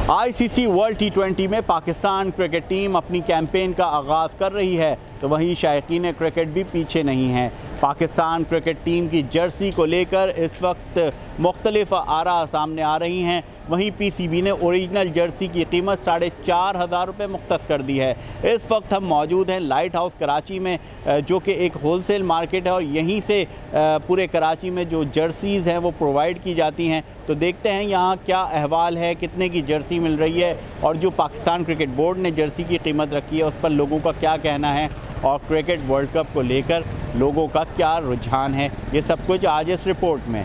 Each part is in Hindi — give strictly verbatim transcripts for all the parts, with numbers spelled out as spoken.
आईसीसी वर्ल्ड टी ट्वेंटी में पाकिस्तान क्रिकेट टीम अपनी कैंपेन का आगाज़ कर रही है तो वहीं शायकीन क्रिकेट भी पीछे नहीं हैं। पाकिस्तान क्रिकेट टीम की जर्सी को लेकर इस वक्त मुख्तलिफ आरा सामने आ रही हैं। वहीं पीसीबी ने ओरिजिनल जर्सी की कीमत साढ़े चार हज़ार रुपये मुख्तस कर दी है। इस वक्त हम मौजूद हैं लाइट हाउस कराची में, जो कि एक होलसेल मार्केट है और यहीं से पूरे कराची में जो जर्सीज़ हैं वो प्रोवाइड की जाती हैं। तो देखते हैं यहाँ क्या अहवाल है, कितने की जर्सी मिल रही है और जो पाकिस्तान क्रिकेट बोर्ड ने जर्सी की कीमत रखी है उस पर लोगों का क्या कहना है और क्रिकेट वर्ल्ड कप को लेकर लोगों का क्या रुझान है। ये सब कुछ आज इस रिपोर्ट में।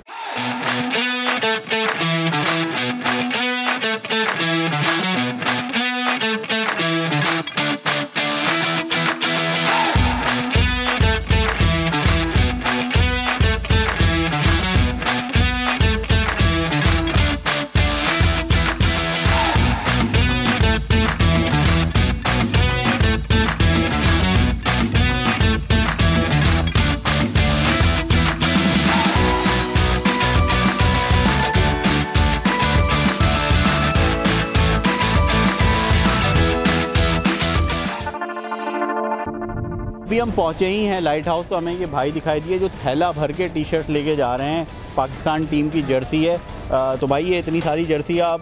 अभी हम पहुँचे ही हैं लाइट हाउस, तो हमें ये भाई दिखाई दिए जो थैला भर के टी शर्ट्स लेके जा रहे हैं। पाकिस्तान टीम की जर्सी है। तो भाई ये इतनी सारी जर्सी आप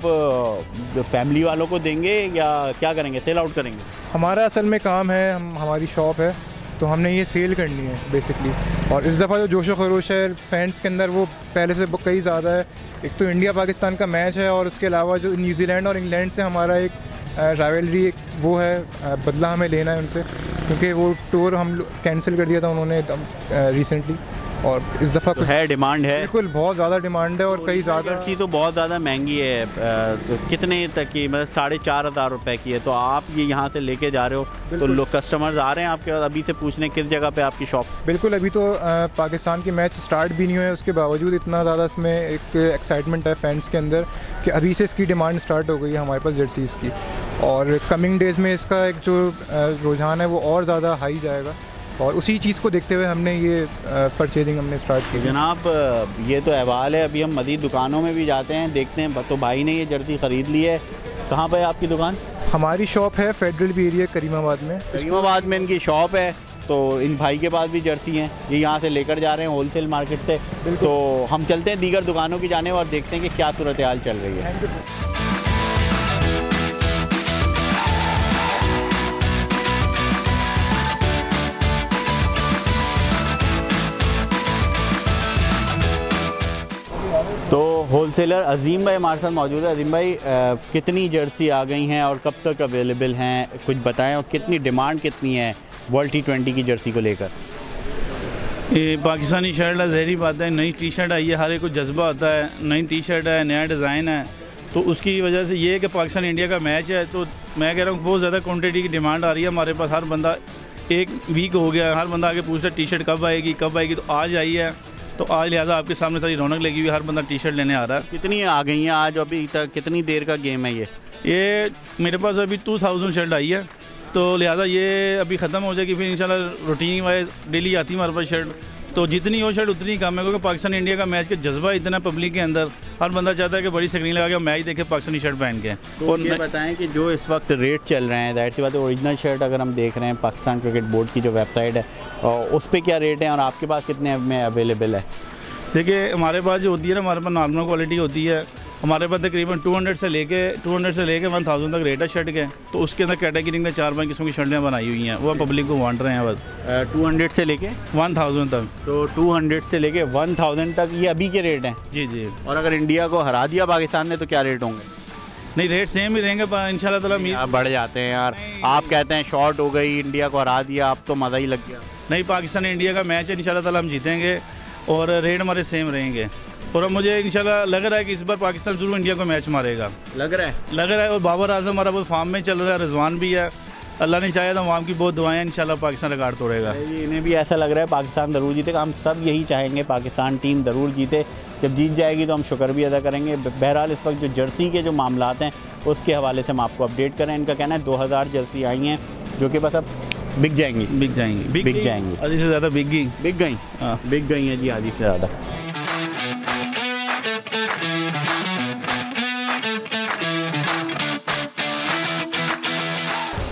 फैमिली वालों को देंगे या क्या करेंगे, सेल आउट करेंगे? हमारा असल में काम है, हम हमारी शॉप है तो हमने ये सेल करनी है बेसिकली। और इस दफ़ा जो जोश व खरोश है फैंस के अंदर वो पहले से कई ज़्यादा है। एक तो इंडिया पाकिस्तान का मैच है और उसके अलावा जो न्यूजीलैंड और इंग्लैंड से हमारा एक राइवलरी वो है, बदला हमें लेना है उनसे, क्योंकि वो टूर हम कैंसिल कर दिया था उन्होंने रिसेंटली। और इस दफ़ा तो है डिमांड है, बिल्कुल बहुत ज़्यादा डिमांड है और तो कई ज़्यादा की तो बहुत ज़्यादा महंगी है। तो कितने तक की, मतलब साढ़े चार हज़ार रुपये की है। तो आप ये यहाँ से लेके जा रहे हो तो लोग कस्टमर्स आ रहे हैं आपके पास अभी से पूछने किस जगह पे आपकी शॉप? बिल्कुल, अभी तो आ, पाकिस्तान की मैच स्टार्ट भी नहीं हुए, उसके बावजूद इतना ज़्यादा इसमें एक एक्साइटमेंट है फैंस के अंदर कि अभी से इसकी डिमांड स्टार्ट हो गई है हमारे पास जर्सीज़ की। और कमिंग डेज़ में इसका एक जो रुझान है वो और ज़्यादा हाई जाएगा और उसी चीज़ को देखते हुए हमने ये परचेजिंग हमने स्टार्ट की। जनाब ये तो अहवाल है, अभी हम मज़ीद दुकानों में भी जाते हैं, देखते हैं। तो भाई ने ये जर्सी ख़रीद ली है। कहाँ पर है आपकी दुकान? हमारी शॉप है फेडरल बी एरिया करीमाबाद में। करीमाबाद में इनकी शॉप है। तो इन भाई के पास भी जर्सी हैं, ये यहाँ से लेकर जा रहे हैं होलसेल मार्केट से। तो हम चलते हैं दीगर दुकानों की जाने और देखते हैं कि क्या सूरत हाल चल रही है। तो होलसेलर अजीम भाई हमारे साथ मौजूद है। अजीम भाई, आ, कितनी जर्सी आ गई हैं और कब तक अवेलेबल हैं, कुछ बताएं, और कितनी डिमांड कितनी है वर्ल्ड टी ट्वेंटी की जर्सी को लेकर? ये पाकिस्तानी शर्ट है, ज़हरी बात है, नई टी शर्ट आई है, हर एक को जज्बा होता है, नई टी शर्ट है, नया डिज़ाइन है। तो उसकी वजह से ये है कि पाकिस्तान इंडिया का मैच है, तो मैं कह रहा हूँ बहुत ज़्यादा क्वान्टिटी की डिमांड आ रही है हमारे पास। हर बंदा, एक वीक हो गया, हर बंदा आके पूछ रहा है टी शर्ट कब आएगी कब आएगी। तो आज आई है, तो आज लिहाजा आपके सामने सारी रौनक लगी हुई, हर बंदा टी शर्ट लेने आ रहा है। कितनी आ गई हैं आज? अभी तक कितनी देर का गेम है ये? ये मेरे पास अभी टू थाउजेंड शर्ट आई है, तो लिहाजा ये अभी ख़त्म हो जाएगी, फिर इंशाल्लाह रूटीन वाइज डेली आती है हमारे पास शर्ट। तो जितनी हो शर्ट उतनी कम है, क्योंकि पाकिस्तान इंडिया का मैच का जज्बा इतना पब्लिक के अंदर, हर बंदा चाहता है कि बड़ी स्क्रीन लगा के मैच देखे, पाकिस्तानी शर्ट पहन के। तो और ये बताएं कि जो इस वक्त रेट चल रहे हैं, ज़ाहिर सी बात है ओरिजिनल शर्ट अगर हम देख रहे हैं पाकिस्तान क्रिकेट बोर्ड की जो वेबसाइट है उस पर क्या रेट है और आपके पास कितने में अवेलेबल है? देखिए हमारे पास जो होती है ना, हमारे पास नॉर्मल क्वालिटी होती है, हमारे पास तकरीबन टू हंड्रेड से लेके टू हंड्रेड से लेके वन थाउजेंड तक रेट है शर्ट के। तो उसके अंदर कैटेगरी में चार पाँच किस्म की शर्टें बनाई हुई हैं, वो हम पब्लिक को बांट रहे हैं बस। टू हंड्रेड से लेके वन थाउजेंड तक। तो टू हंड्रेड से लेके वन थाउजेंड तक ये अभी के रेट हैं? जी जी। और अगर इंडिया को हरा दिया पाकिस्तान ने तो क्या रेट होंगे? नहीं, रेट सेम ही रहेंगे इंशाल्लाह ताला। बढ़ जाते हैं यार, आप कहते हैं शॉर्ट हो गई, इंडिया को हरा दिया, अब तो मज़ा ही लग गया। नहीं, पाकिस्तान इंडिया का मैच है, इंशाल्लाह ताला हम जीतेंगे और रेट हमारे सेम रहेंगे। और अब मुझे इंशाल्लाह लग रहा है कि इस बार पाकिस्तान जरूर इंडिया को मैच मारेगा। लग रहा है लग रहा है और बाबर आजम हमारा बहुत फॉर्म में चल रहा है, रिजवान भी है, अल्लाह ने चाहा तो वहाँ की बहुत दुआएं, इंशाल्लाह पाकिस्तान रिकॉर्ड तोड़ेगा। इन्हें भी ऐसा लग रहा है पाकिस्तान ज़रूर जीतेगा। हम सब यही चाहेंगे पाकिस्तान टीम ज़रूर जीते, जब जीत जाएगी तो हम शुक्र भी अदा करेंगे। बहरहाल इस वक्त जो जर्सी के जो मामलात हैं उसके हवाले से हम आपको अपडेट करें। इनका कहना है दो हज़ार जर्सी आई हैं जो कि बस अब बिक जाएंगी बिक जाएंगी बिक, बिक जाएंगी आधी से ज़्यादा बिक गई बिक गई हाँ बिक गई हैं जी, आधी से ज़्यादा।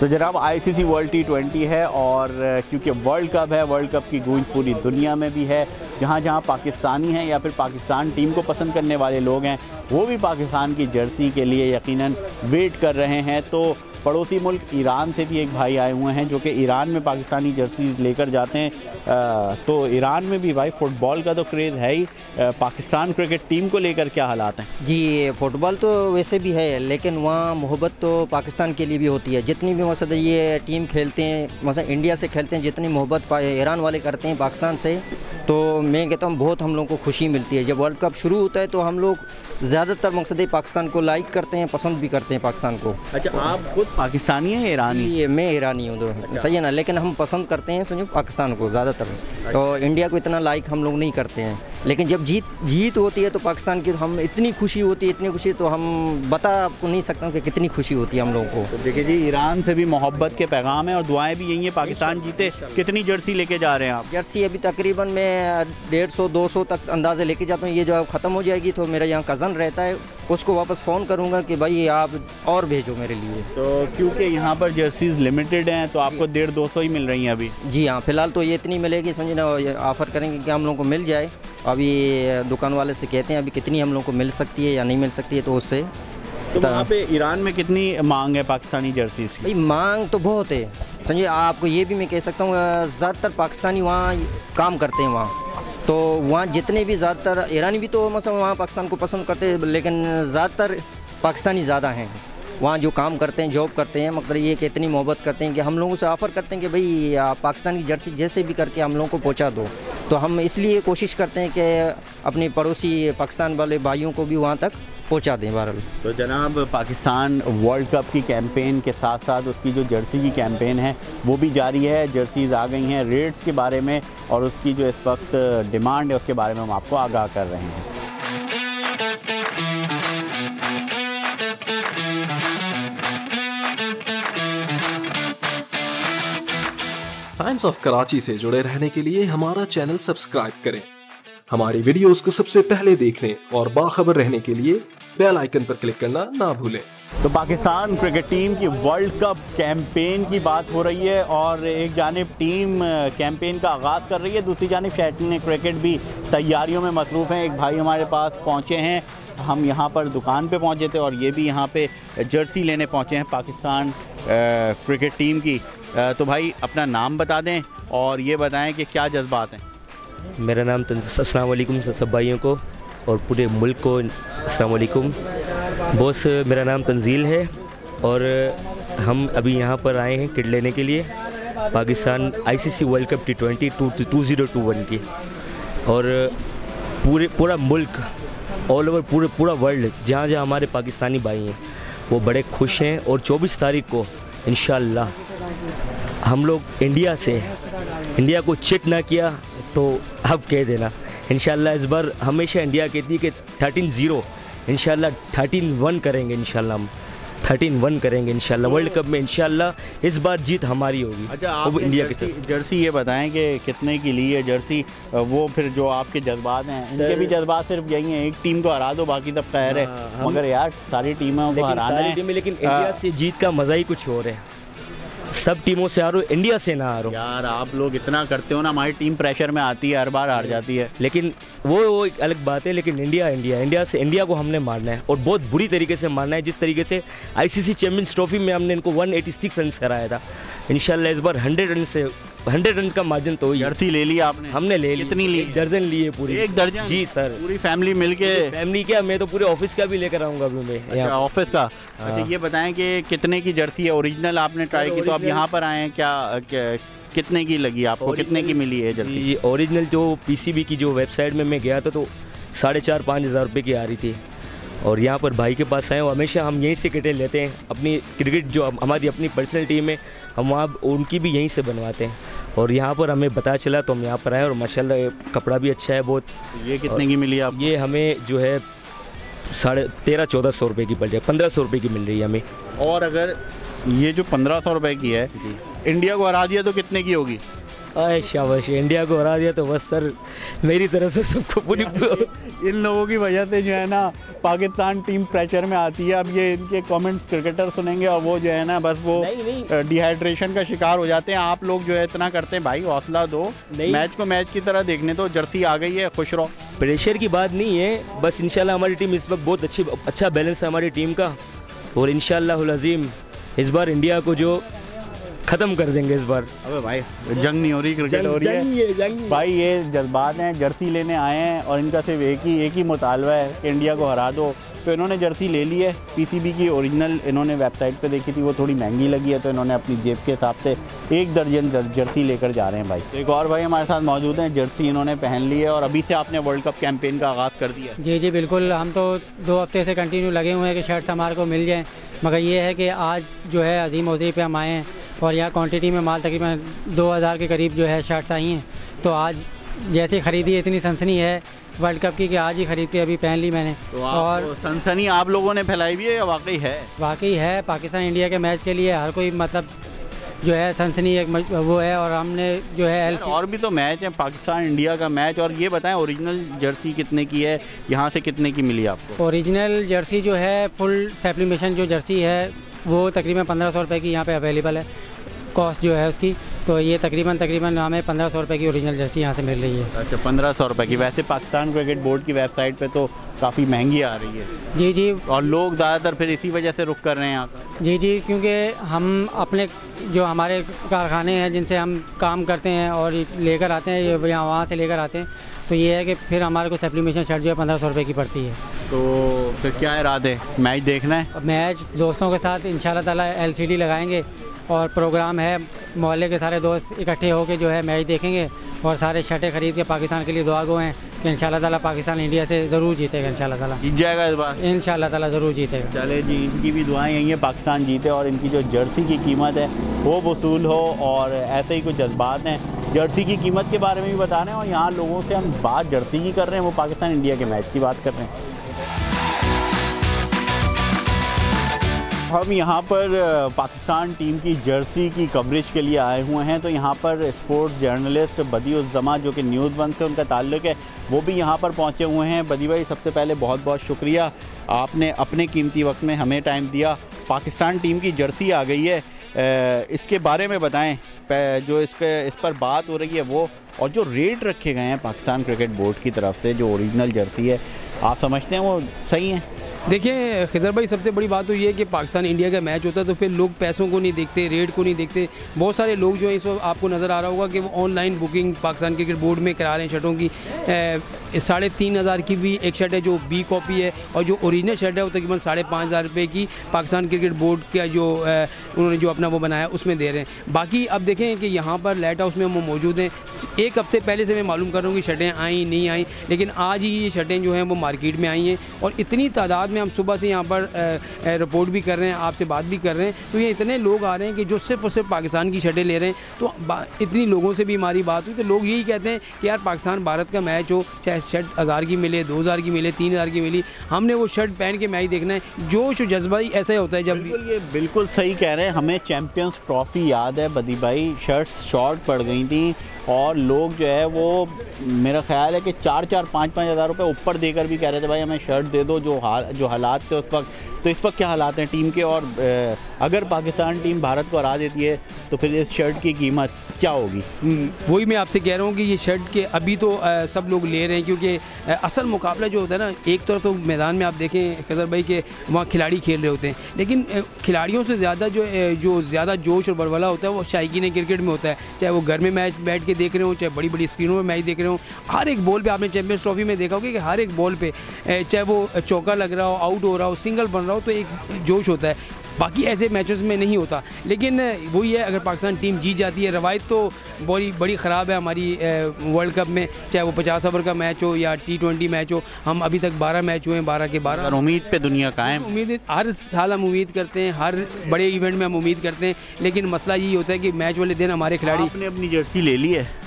तो जनाब आईसीसी वर्ल्ड टी ट्वेंटी है और क्योंकि वर्ल्ड कप है, वर्ल्ड कप की गूंज पूरी दुनिया में भी है। जहाँ जहाँ पाकिस्तानी हैं या फिर पाकिस्तान टीम को पसंद करने वाले लोग हैं वो भी पाकिस्तान की जर्सी के लिए यकीनन वेट कर रहे हैं। तो पड़ोसी मुल्क ईरान से भी एक भाई आए हुए हैं जो कि ईरान में पाकिस्तानी जर्सीज लेकर जाते हैं। आ, तो ईरान में भी भाई फ़ुटबॉल का तो क्रेज़ है ही, पाकिस्तान क्रिकेट टीम को लेकर क्या हालात हैं? जी फ़ुटबॉल तो वैसे भी है, लेकिन वहाँ मोहब्बत तो पाकिस्तान के लिए भी होती है। जितनी भी मसला ये टीम खेलते हैं, मसला इंडिया से खेलते हैं, जितनी मोहब्बत ईरान वाले करते हैं पाकिस्तान से, तो मैं कहता हूँ बहुत हम लोग को खुशी मिलती है। जब वर्ल्ड कप शुरू होता है तो हम लोग ज़्यादातर मकसद पाकिस्तान को लाइक करते हैं, पसंद भी करते हैं पाकिस्तान को। अच्छा, आप खुद पाकिस्तानी हैं ईरानी? ये मैं ईरानी हूँ, तो सही है ना, लेकिन हम पसंद करते हैं समझो पाकिस्तान को ज़्यादातर। तो इंडिया को इतना लाइक हम लोग नहीं करते हैं, लेकिन जब जीत जीत होती है तो पाकिस्तान की हम इतनी खुशी होती है, इतनी खुशी तो हम बता आपको नहीं सकता हूँ कि कितनी खुशी होती है हम लोगों को। तो देखिए जी, ईरान से भी मोहब्बत के पैगाम है और दुआएं भी यही है पाकिस्तान जीते। कितनी जर्सी लेके जा रहे हैं आप? जर्सी अभी तकरीबन मैं डेढ़ सौ दो सौ तक अंदाज़े लेके जाता हूँ। ये जो ख़त्म हो जाएगी तो मेरा यहाँ कज़न रहता है, उसको वापस फ़ोन करूँगा कि भाई आप और भेजो मेरे लिए। तो क्योंकि यहाँ पर जर्सीज लिमिटेड हैं तो आपको डेढ़ दो सौ ही मिल रही हैं अभी? जी हाँ, फ़िलहाल तो ये इतनी मिलेगी, समझे ना, ऑफ़र करेंगे कि हम लोगों को मिल जाए। अभी दुकान वाले से कहते हैं अभी कितनी हम लोगों को मिल सकती है या नहीं मिल सकती है, तो उससे। तो वहाँ पे ईरान में कितनी मांग है पाकिस्तानी जर्सीज की? भाई मांग तो बहुत है, समझिए आपको ये भी मैं कह सकता हूँ, ज़्यादातर पाकिस्तानी वहाँ काम करते हैं वहाँ। तो वहाँ जितने भी ज़्यादातर ईरानी भी तो मतलब वहाँ पाकिस्तान को पसंद करते हैं, लेकिन ज़्यादातर पाकिस्तानी ज़्यादा हैं वहाँ जो काम करते हैं, जॉब करते हैं। मतलब ये कि इतनी मोहब्बत करते हैं कि हम लोगों से ऑफ़र करते हैं कि भाई पाकिस्तान की जर्सी जैसे भी करके हम लोगों को पहुँचा दो। तो हम इसलिए कोशिश करते हैं कि अपने पड़ोसी पाकिस्तान वाले भाइयों को भी वहाँ तक पहुँचा दें बहरहाल। तो जनाब पाकिस्तान वर्ल्ड कप की कैंपेन के साथ साथ उसकी जो जर्सी की कैंपेन है वो भी जारी है। जर्सीज़ आ गई हैं, रेट्स के बारे में और उसकी जो इस वक्त डिमांड है उसके बारे में हम आपको आगाह कर रहे हैं। टाइम्स ऑफ कराची से जुड़े रहने के लिए हमारा चैनल सब्सक्राइब करें। हमारी वीडियोस को सबसे पहले देखने और बाखबर रहने के लिए बेल आइकन पर क्लिक करना ना भूलें। तो पाकिस्तान क्रिकेट टीम की वर्ल्ड कप कैंपेन की बात हो रही है और एक जानिब टीम कैंपेन का आगाज़ कर रही है, दूसरी जानिब शैकीन क्रिकेट भी तैयारियों में मसरूफ़ हैं। एक भाई हमारे पास पहुँचे हैं, हम यहाँ पर दुकान पे पहुँचे थे और ये भी यहाँ पे जर्सी लेने पहुँचे हैं पाकिस्तान क्रिकेट टीम की। तो भाई अपना नाम बता दें और ये बताएं कि क्या जज्बात हैं। मेरा नाम अस्सलाम वालेकुम सब भाइयों को और पूरे मुल्क को अस्सलाम वालेकुम। बॉस मेरा नाम तंजील है और हम अभी यहाँ पर आए हैं किट लेने के लिए Pakistan ICC world cup T twenty two two zero two one की। और पूरे पूरा मुल्क ऑल ओवर पूरे पूरा वर्ल्ड जहाँ जहाँ हमारे पाकिस्तानी भाई हैं वो बड़े खुश हैं। और चौबीस तारीख को इंशाअल्लाह हम लोग इंडिया से इंडिया को चिट ना किया तो अब कह देना इंशाअल्लाह इस बार हमेशा इंडिया कहती है कि थर्टीन ज़ीरो इंशाअल्लाह थर्टीन वन करेंगे। इंशाअल्लाह हम थर्टीन वन करेंगे इंशाअल्लाह वर्ल्ड कप में। इंशाअल्लाह इस बार जीत हमारी होगी। अच्छा, आप इंडिया के साथ जर्सी ये बताएं कि कितने की ली है जर्सी, वो फिर जो आपके जज्बात हैं उनके भी जज्बात सिर्फ यही हैं, एक टीम को हरा दो बाकी सब खैर है, मगर यार सारी टीमों को हराना है। लेकिन इंडिया से जीत का मज़ा ही कुछ और है, सब टीमों से हारो, इंडिया से ना हारो। यार आप लोग इतना करते हो ना, हमारी टीम प्रेशर में आती है, हर बार हार जाती है। लेकिन वो वो एक अलग बात है। लेकिन इंडिया इंडिया इंडिया से इंडिया को हमने मारना है और बहुत बुरी तरीके से मारना है। जिस तरीके से आईसीसी चैंपियंस ट्रॉफी में हमने इनको वन एटी सिक्स रन हराया था, इंशाल्लाह इस बार हंड्रेड रन से हंड्रेड रन का मार्जिन तो जर्सी ले लिया आपने? हमने ले ली। कितनी ली? एक दर्जन लिए पूरी। एक दर्जन? जी सर, पूरी फैमिली मिलके? फैमिली क्या, मैं तो पूरे ऑफिस का भी लेकर आऊँगा अभी मैं। अच्छा, ऑफिस का। अच्छा, ये बताएं कि कितने की जर्सी है? ओरिजिनल आपने ट्राई की तो अब यहाँ पर आए हैं, क्या, क्या कितने की लगी आपको, कितने की मिली है जर्सी? जी ओरिजिनल जो पीसीबी की जो वेबसाइट में मैं गया था तो साढ़े चार पाँच हज़ार रुपये की आ रही थी। और यहाँ पर भाई के पास आए, हमेशा हम यहीं से क्रिकेट लेते हैं। अपनी क्रिकेट जो हमारी अपनी पर्सनल टीम है हम वहाँ उनकी भी यहीं से बनवाते हैं। और यहाँ पर हमें पता चला तो हम यहाँ पर आए और माशाल्लाह कपड़ा भी अच्छा है बहुत। ये कितने की मिली आप? ये हमें जो है साढ़े तेरह चौदह सौ रुपये की पड़ जाए, पंद्रह सौ रुपये की मिल रही है हमें। और अगर ये जो पंद्रह सौ रुपये की है इंडिया को हरा दिया तो कितने की होगी? अरे शाबाश, इंडिया को हरा दिया तो बस सर मेरी तरफ से सबको पूरी इन लोगों की वजह से जो है ना पाकिस्तान टीम प्रेशर में आती है। अब ये इनके कमेंट्स क्रिकेटर सुनेंगे और वो जो है ना बस वो डिहाइड्रेशन का शिकार हो जाते हैं। आप लोग जो है इतना करते हैं, भाई हौसला दो, मैच को मैच की तरह देखने दो। जर्सी आ गई है, खुश रहो। प्रेशर की बात नहीं है, बस इंशाल्लाह हमारी टीम इस वक्त बहुत अच्छी अच्छा बैलेंस है हमारी टीम का, और इंशाल्लाह अज़ीम इस बार इंडिया को जो ख़त्म कर देंगे इस बार। अबे भाई जंग नहीं हो रही, क्रिकेट हो रही है, है जंग भाई ये जज्बात हैं। जर्सी लेने आए हैं और इनका सिर्फ एक ही एक ही मुतालबा है कि इंडिया को हरा दो। तो इन्होंने जर्सी ले ली है, पीसीबी की ओरिजिनल इन्होंने वेबसाइट पे देखी थी, वो थोड़ी महंगी लगी है, तो इन्होंने अपनी जेब के हिसाब से एक दर्जन जर्सी लेकर जा रहे हैं। भाई एक और भाई हमारे साथ मौजूद हैं, जर्सी इन्होंने पहन ली है और अभी से आपने वर्ल्ड कप कैंपेन का आगाज़ कर दिया। जी जी बिल्कुल, हम तो दो हफ्ते से कंटिन्यू लगे हुए हैं कि शर्ट्स हमारे को मिल जाएँ, मगर ये है कि आज जो है अजीम वज़ीर पे हम आए हैं और यहाँ क्वांटिटी में माल तकरीबन दो हज़ार के करीब जो है शर्ट्स आई हैं। तो आज जैसे ख़रीदी इतनी सनसनी है वर्ल्ड कप की कि आज ही खरीद के अभी पहन ली मैंने। तो और सनसनी आप लोगों ने फैलाई भी है या वाकई है? वाकई है, पाकिस्तान इंडिया के मैच के लिए हर कोई मतलब जो है सनसनी एक वो है, और हमने जो है एल और भी तो मैच है, पाकिस्तान इंडिया का मैच। और ये बताएं ओरिजिनल जर्सी कितने की है, यहाँ से कितने की मिली आपको? ओरिजिनल जर्सी जो है फुल सप्लीमेशन जो जर्सी है वो तकरीबन पंद्रह सौ रुपये की यहाँ पे अवेलेबल है, कॉस्ट जो है उसकी। तो ये तकरीबन तकरीबन हमें पंद्रह सौ रुपये की ओरिजिनल जर्सी यहाँ से मिल रही है। अच्छा, पंद्रह सौ रुपये की। वैसे पाकिस्तान क्रिकेट बोर्ड की वेबसाइट पे तो काफ़ी महंगी आ रही है। जी जी, और लोग ज़्यादातर फिर इसी वजह से रुक कर रहे हैं यहाँ का। जी जी, क्योंकि हम अपने जो हमारे कारखाने हैं जिनसे हम काम करते हैं और लेकर आते हैं, ये यहाँ वहाँ से लेकर आते हैं, तो ये है कि फिर हमारे को सप्लीमेशन शर्ट जो है पंद्रह सौ रुपये की पड़ती है। तो फिर क्या इरादे, मैच देखना है? मैच दोस्तों के साथ इंशाल्लाह ताला एलसीडी लगाएंगे और प्रोग्राम है, मोहल्ले के सारे दोस्त इकट्ठे होकर जो है मैच देखेंगे और सारे शर्टें खरीद के पाकिस्तान के लिए दुआ गो हैं कि इंशाल्लाह ताला पाकिस्तान इंडिया से ज़रूर जीतेगा। इंशाल्लाह ताला जीत जाएगा इस बार, इंशाल्लाह ताला ज़रूर जीतेगा। चले जी, इनकी भी दुआएं यही है पाकिस्तान जीते और इनकी जो जर्सी की कीमत है वो वसूल हो, और ऐसे ही कुछ जज्बात हैं। जर्सी की कीमत के बारे में भी बता रहे हैं और यहाँ लोगों से हम बात जर्सी की कर रहे हैं, वो पाकिस्तान इंडिया के मैच की बात कर रहे हैं। हम यहाँ पर पाकिस्तान टीम की जर्सी की कवरेज के लिए आए हुए हैं। तो यहाँ पर स्पोर्ट्स जर्नलिस्ट बदी-उज़-ज़मा जो कि न्यूज़ वन से उनका ताल्लुक़ है, वो भी यहाँ पर पहुँचे हुए हैं। बदी भाई, सबसे पहले बहुत बहुत शुक्रिया, आपने अपने कीमती वक्त में हमें टाइम दिया। पाकिस्तान टीम की जर्सी आ गई है, इसके बारे में बताएं, जो इसके इस पर बात हो रही है वो, और जो रेट रखे गए हैं पाकिस्तान क्रिकेट बोर्ड की तरफ से, जो ओरिजिनल जर्सी है, आप समझते हैं वो सही है? देखिए खिदर भाई, सबसे बड़ी बात तो ये है कि पाकिस्तान इंडिया का मैच होता है तो फिर लोग पैसों को नहीं देखते, रेट को नहीं देखते। बहुत सारे लोग जो हैं इस वक्त आपको नज़र आ रहा होगा कि वो online booking Pakistan cricket board में करा रहे हैं शर्टों की। साढ़े तीन हज़ार की भी एक शर्ट है जो बी कॉपी है, और जो ओरिजिनल शर्ट है वो तकरीबन साढ़े पाँच हज़ार रुपये की पाकिस्तान क्रिकेट बोर्ड का जो ए, उन्होंने जो अपना वो बनाया उसमें दे रहे हैं। बाकी अब देखें कि यहाँ पर लाइट हाउस में हम मौजूद हैं। एक हफ्ते पहले से मैं मालूम कर रहा हूँ कि शर्टें आई नहीं आई, लेकिन आज ही ये शर्टें जो हैं वो मार्केट में आई हैं, और इतनी तादाद में हम सुबह से यहाँ पर रिपोर्ट भी कर रहे हैं, आपसे बात भी कर रहे हैं। तो ये इतने लोग आ रहे हैं कि जो सिर्फ और सिर्फ पाकिस्तान की शर्टें ले रहे हैं। तो इतनी लोगों से भी हमारी बात हुई तो लोग यही कहते हैं कि यार पाकिस्तान भारत का मैच हो, चाहे शर्ट हज़ार की मिले, दो हज़ार की मिले, तीन हज़ार की मिली, हमने वो शर्ट पहन के मैच देखना है। जोश और जज्बा ही ऐसा ही होता है। जब बिल्कुल, ये बिल्कुल सही कह रहे हैं। हमें चैम्पियंस ट्रॉफी याद है बदी भाई, शर्ट्स शॉर्ट पड़ गई थी और लोग जो है वो, मेरा ख्याल है कि चार चार पाँच पाँच हज़ार रुपये ऊपर देकर भी कह रहे थे भाई हमें शर्ट दे दो। जो हाल जो हालात थे उस वक्त, तो इस वक्त क्या हालात हैं टीम के, और अगर पाकिस्तान टीम भारत को हरा देती है तो फिर इस शर्ट की कीमत क्या होगी? वही मैं आपसे कह रहा हूँ कि ये शर्ट के अभी तो आ, सब लोग ले रहे हैं, क्योंकि आ, असल मुकाबला जो होता है ना, एक तरफ तो मैदान में आप देखें खज़र भाई के वहाँ खिलाड़ी खेल रहे होते हैं, लेकिन खिलाड़ियों से ज़्यादा जो जो ज़्यादा जोश और बलबला होता है वो शायकीन क्रिकेट में होता है। चाहे वो घर में मैच बैठ के देख रहे हो, चाहे बड़ी बड़ी स्क्रीनों में मैच देख रहे हो, हर एक बॉल पे आपने चैंपियंस ट्रॉफी में देखा होगा कि हर एक बॉल पे चाहे वो चौका लग रहा हो, आउट हो रहा हो, सिंगल बन रहा हो, तो एक जोश होता है। बाकी ऐसे मैचेस में नहीं होता। लेकिन वही है, अगर पाकिस्तान टीम जीत जाती है, रवायत तो बड़ी बड़ी ख़राब है हमारी वर्ल्ड कप में, चाहे वो पचास ओवर का मैच हो या टी ट्वेंटी मैच हो। हम अभी तक बारह मैच हुए हैं, बारह के बारह। उम्मीद पे दुनिया कायम, उम्मीद हर साल हम उम्मीद करते हैं, हर बड़े इवेंट में हम उम्मीद करते हैं, लेकिन मसला यही होता है कि मैच वाले दिन हमारे खिलाड़ी। आपने अपनी जर्सी ले ली है?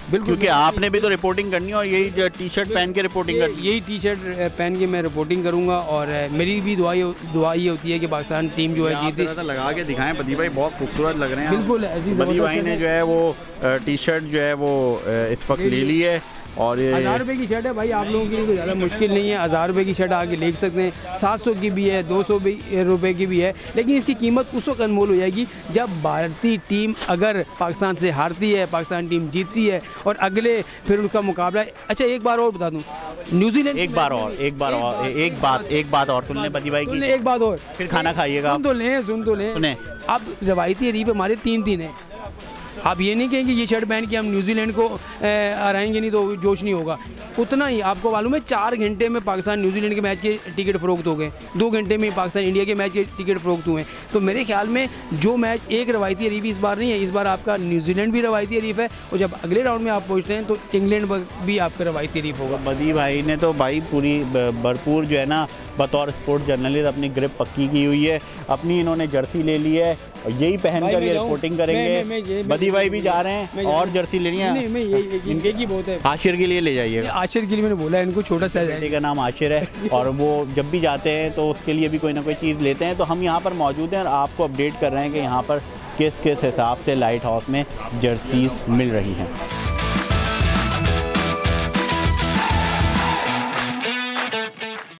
बिल्कुल, क्योंकि आपने भी तो रिपोर्टिंग करनी है और यही टी शर्ट पहन के रिपोर्टिंग करनी है। यही टी शर्ट पहन के मैं रिपोर्टिंग करूँगा और मेरी भी दुआ दुआ ये होती है कि पाकिस्तान टीम जो है जीते। लगा के दिखाएं बदी भाई, बहुत खूबसूरत लग रहे हैं। बिल्कुल, बदी भाई ने जो है वो टी शर्ट जो है वो इस वक्त ले ली है और ये हज़ार रुपये की शर्ट है भाई, आप लोगों के लिए कोई ज़्यादा मुश्किल नहीं है। हज़ार रुपये की शर्ट आके ले सकते हैं, सात सौ की भी है, दो सौ रुपये की भी है, लेकिन इसकी कीमत उस वक्त अनमोल हो जाएगी जब भारतीय टीम अगर पाकिस्तान से हारती है, पाकिस्तान टीम जीतती है और अगले फिर उनका मुकाबला। अच्छा एक बार और बता दूँ, न्यूजीलैंड एक बार और एक बार और एक बात एक बात और सुन लें बदी भाई की, एक बात और फिर खाना खाइएगा। सुन तो लें सुन तो लें अब रवायती हरीफ हमारे तीन तीन हैं। आप ये नहीं कहेंगे ये शर्ट पहन के हम न्यूजीलैंड को हराएंगे नहीं तो जोश नहीं होगा। उतना ही आपको मालूम है, चार घंटे में पाकिस्तान न्यूजीलैंड के मैच के टिकट फ़रोख्त हो गए, दो घंटे में पाकिस्तान इंडिया के मैच के टिकट फ़रोख्त हुए। तो मेरे ख्याल में जो मैच एक रवायती हरीफ इस बार नहीं है, इस बार आपका न्यूजीलैंड भी रवायती हरीफ है और जब अगले राउंड में आप पहुँचते हैं तो इंग्लैंड भी आपका रवायती हरीफ होगा। बदी भाई ने तो भाई पूरी भरपूर जो है ना बतौर स्पोर्ट्स जर्नलिस्ट अपनी ग्रिप पक्की की हुई है, अपनी इन्होंने जर्सी ले ली है और यही पहनकर ये रिपोर्टिंग करेंगे। बदी भाई भी जा रहे हैं और जर्सी लेनी है। नहीं, मैं ये इनके की बहुत है। आशिर के लिए ले जाइएगा। आशिर के लिए मैंने बोला है, इनको छोटा सा बेटे का नाम आशिर है और वो जब भी जाते हैं तो उसके लिए भी कोई ना कोई चीज़ लेते हैं। तो हम यहाँ पर मौजूद हैं और आपको अपडेट कर रहे हैं कि यहाँ पर किस किस हिसाब से लाइट हाउस में जर्सीज मिल रही हैं।